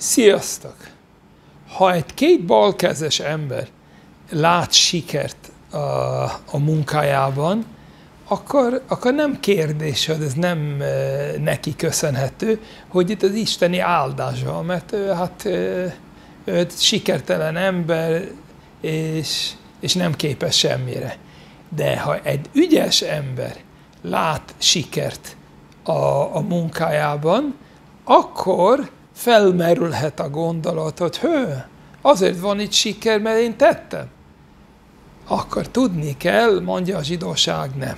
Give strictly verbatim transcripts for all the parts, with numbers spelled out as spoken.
Sziasztok! Ha egy két balkezes ember lát sikert a, a munkájában, akkor, akkor nem kérdés, hogy ez nem e, neki köszönhető, hogy itt az isteni áldás van, mert ő, hát, ő, ő sikertelen ember, és, és nem képes semmire. De ha egy ügyes ember lát sikert a, a munkájában, akkor felmerülhet a gondolat, hogy hő, azért van itt siker, mert én tettem. Akkor tudni kell, mondja a zsidóság, nem.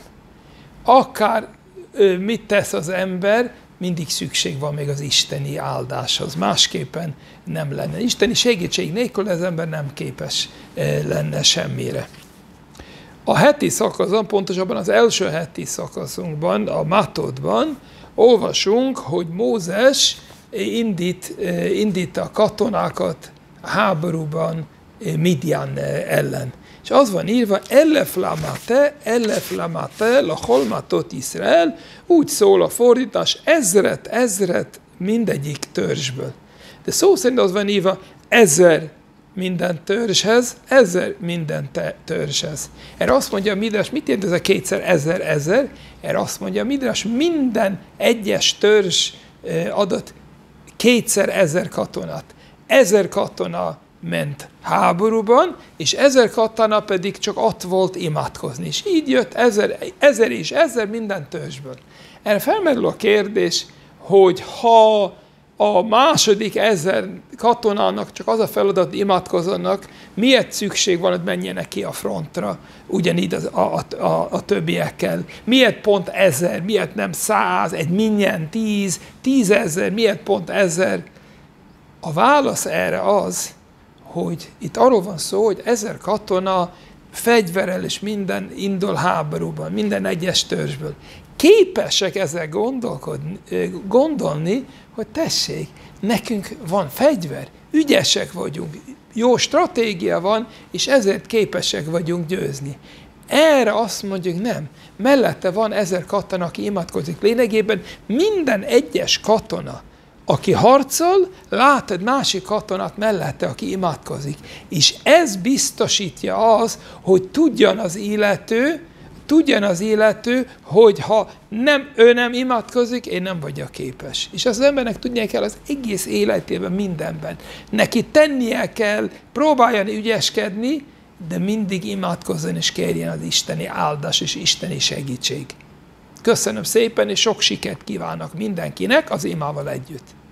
Akár mit tesz az ember, mindig szükség van még az isteni áldáshoz. Másképpen nem lenne. Isteni segítség nélkül az ember nem képes lenne semmire. A heti szakaszon, pontosabban az első heti szakaszunkban, a Matódban olvasunk, hogy Mózes indít, indít a katonákat a háborúban Midian ellen. És az van írva, eleflamate, eleflamate, la holmatot Izrael, úgy szól a fordítás, ezret, ezret mindegyik törzsből. De szó szerint az van írva, ezer minden törzshez, ezer minden te törzshez. Erre azt mondja a Midrash, mit jelent ez a kétszer ezer, ezer? Erre azt mondja a Midrash, minden egyes törzs adott kétszer ezer katonát. Ezer katona ment háborúban, és ezer katona pedig csak ott volt imádkozni. És így jött ezer, ezer és ezer minden törzsből. Erre felmerül a kérdés, hogy ha a második ezer katonának csak az a feladat, hogy imádkozzanak, miért szükség van, hogy menjenek ki a frontra, ugyanígy az, a, a, a többiekkel. Miért pont ezer, miért nem száz, egy minyen tíz, tízezer, miért pont ezer? A válasz erre az, hogy itt arról van szó, hogy ezer katona fegyverrel és minden indul háborúban, minden egyes törzsből. Képesek ezzel gondolkodni, gondolni, hogy tessék, nekünk van fegyver, ügyesek vagyunk, jó stratégia van, és ezért képesek vagyunk győzni. Erre azt mondjuk nem. Mellette van ezer katona, aki imádkozik. Lényegében minden egyes katona, aki harcol, lát egy másik katonát mellette, aki imádkozik. És ez biztosítja az, hogy tudjan az illető, tudjan az illető, hogy ha nem, ő nem imádkozik, én nem vagyok képes. És az embernek tudnia kell az egész életében, mindenben. Neki tennie kell, próbáljon ügyeskedni, de mindig imádkozzon és kérjen az isteni áldás és isteni segítség. Köszönöm szépen, és sok sikert kívánok mindenkinek az imával együtt.